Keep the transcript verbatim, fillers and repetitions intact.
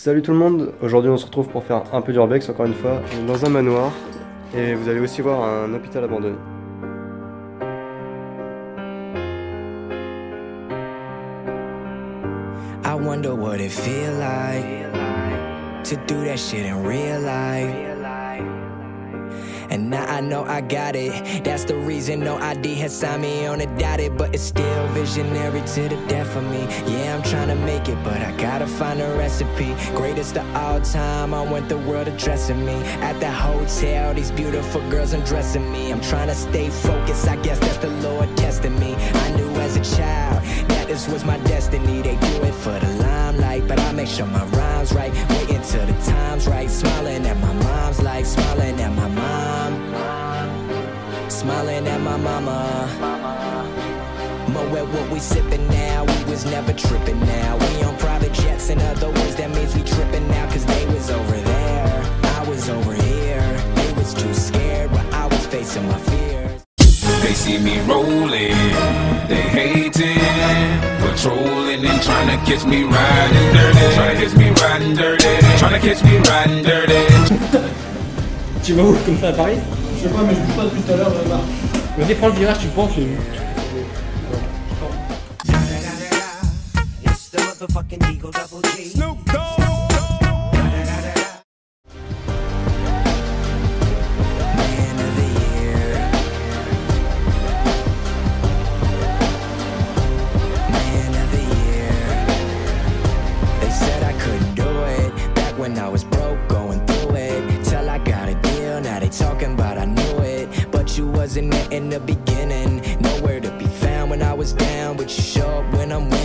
Salut tout le monde, aujourd'hui on se retrouve pour faire un peu d'urbex encore une fois, dans un manoir, et vous allez aussi voir un hôpital abandonné. I wonder what it feel like to do that shit in real life. And now I know I got it. That's the reason no I D has signed me on a dotted. But it's still visionary to the death of me. Yeah, I'm trying to make it, but I gotta find a recipe. Greatest of all time, I want the world addressing me. At the hotel, these beautiful girls undressing me. I'm trying to stay focused, I guess that's the Lord testing me. I knew as a child that this was my destiny. They do it for the limelight, but I make sure my rhyme's right. Waiting till the time's right. Smiling at my mom's life, smiling at my mom. Smiling at my mama. Mo at what we sippin' now, we was never trippin' now. We on private jets, in other words, that means we trippin' now. Cause they was over there, I was over here. They was too scared, but I was facing my fears. They see me rolling, they hating, patrolling and trying to catch me riding dirty. Trying to catch me riding dirty. Trying to catch me riding dirty. Tu vas où comme ça à Paris? Je sais pas, mais je bouge pas depuis tout à l'heure, j'en ai marre. Vas-y, prends le virage, tu penses. Je... When I was broke, going through it, till I got a deal, now they talking about I knew it. But you wasn't there in the beginning, nowhere to be found when I was down, but you show up when I'm winning.